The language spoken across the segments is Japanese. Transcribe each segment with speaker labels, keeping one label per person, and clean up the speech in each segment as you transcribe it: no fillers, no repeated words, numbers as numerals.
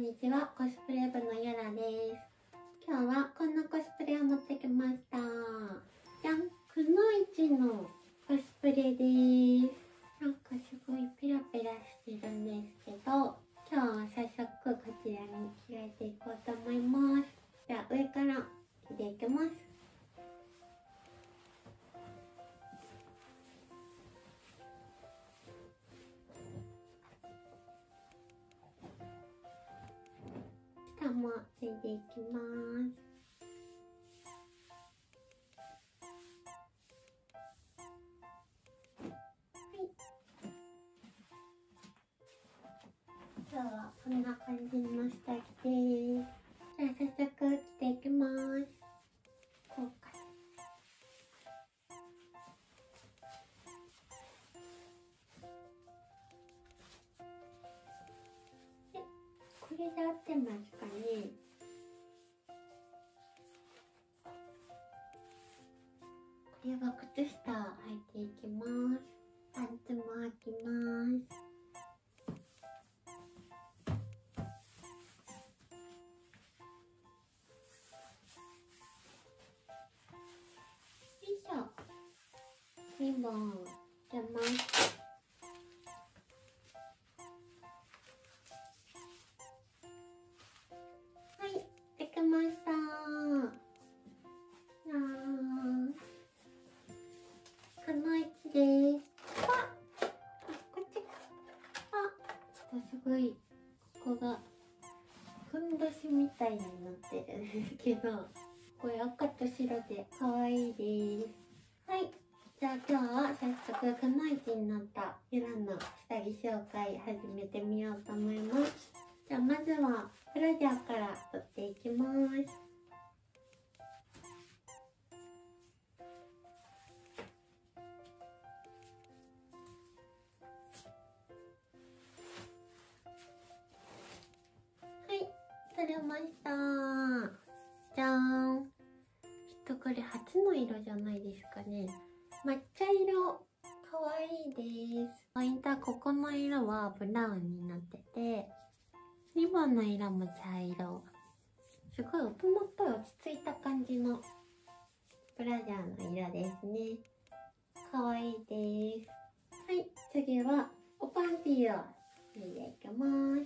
Speaker 1: にちは、コスプレ部のゆらです。今日はこんなコスプレを持ってきました。じゃん、くのいちのコスプレです。なんかすごいペラペラしてるんですけど、今日は早速こちらに着替えていこうと思います。じゃあ上から着ていきます。下も脱いでいきます。今日はこんな感じの下着です。じゃあ早速着ていきます。こうか。で、これで合ってますかね。これは靴下履いていきます。パンツも履きます。リボン出ます。はい、できました。くのいちです。あ、こっち。あ、ちょっとすごいここがふんどしみたいになってるんですけど、これ赤と白で可愛いです。はい。じゃあ今日は早速くのいちになったゆらの下着紹介始めてみようと思います。じゃあまずはブラジャーから取っていきます。はい、取れました。じゃーん。きっとこれ初の色じゃないですかね。抹茶色、かわいいです。ポイントはここの色はブラウンになってて、リボンの色も茶色。すごい大人っぽい落ち着いた感じのブラジャーの色ですね。かわいいです。はい、次はおパンティーを脱いでいきます。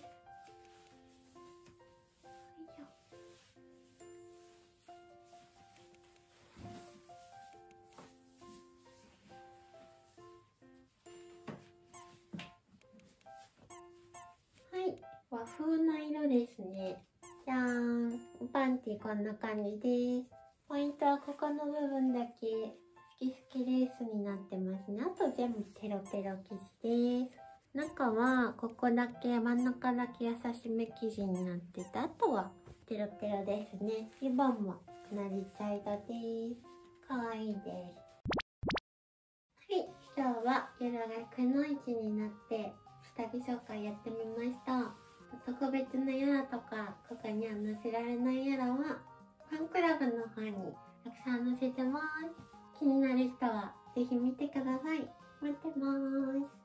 Speaker 1: 和風な色ですね。じゃーん。パンティこんな感じです。ポイントはここの部分だけスキスキレースになってますね。あと全部ペロペロ生地です。中はここだけ、真ん中だけ優しめ生地になってて、あとはペロペロですね。リボンも同じ茶色です。かわいいです。はい、今日はゆらがくのいちになって下着紹介やってみました。特別なやらとか、ここには載せられないやらは、ファンクラブの方にたくさん載せてます。気になる人はぜひ見てください。待ってます。